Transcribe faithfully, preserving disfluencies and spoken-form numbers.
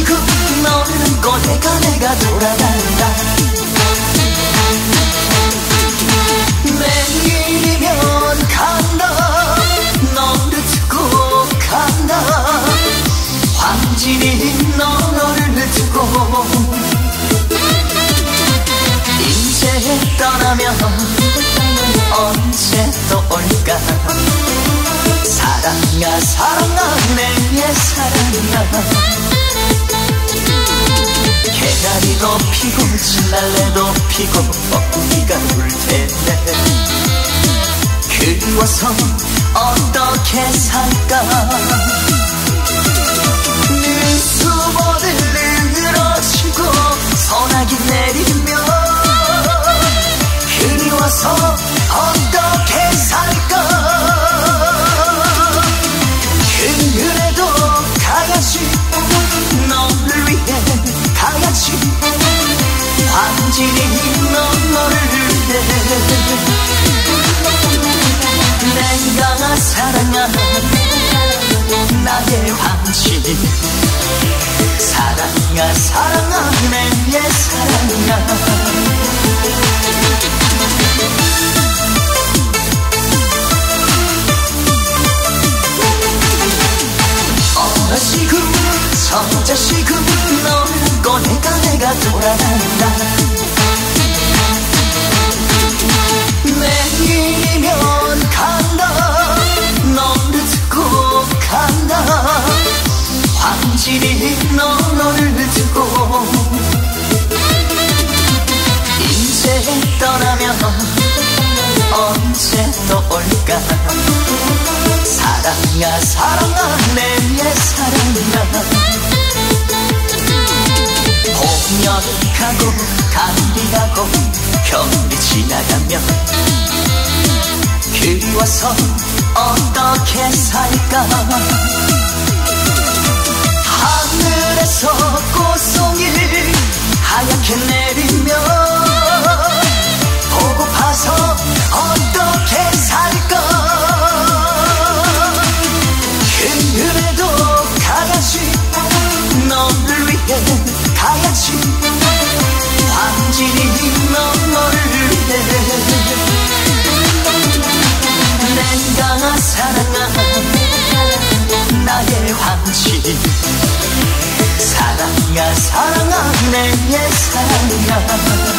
지금 너를 꺼내가 내가 돌아간다. 내일이면 간다. 너를 두고 간다. 황진이 너를 두고 이제 떠나면 언제 또 올까. 사랑아 사랑아 내 사랑아. 개나리도 피고 진달래도 피고 뻐꾸기가 울 텐데 그리워서 어떻게 살까. 눈수건을 늘어지고 소나기 내리며 그리워서 어떻게 살까. 그래도 가야지 너를 위해 가야지. 황진이 너를 위해 내가 사랑하는 나의 황진. 사랑아 사랑아 내 사랑아. 어느 시금 저 시금 너를 꺼내가 내가 돌아간다. 내일이면 간다. 너를 두고 간다. 황진이 너를 두고 이제 떠나면 언제 또 올까. 사랑아 사랑아 내 사랑아. 봄여름 가고 가을이 가고 겨울이 지나가면 그리워서 어떻게 살까. 하늘에서 꽃송이를 하얗게 내리며 보고파서 어떻게 살까. 그래도 가야지 너를 위해 가야지. 황진이 너를 위해 내가 사랑하는 나의 황진. 사랑아 사랑아 내 사랑아.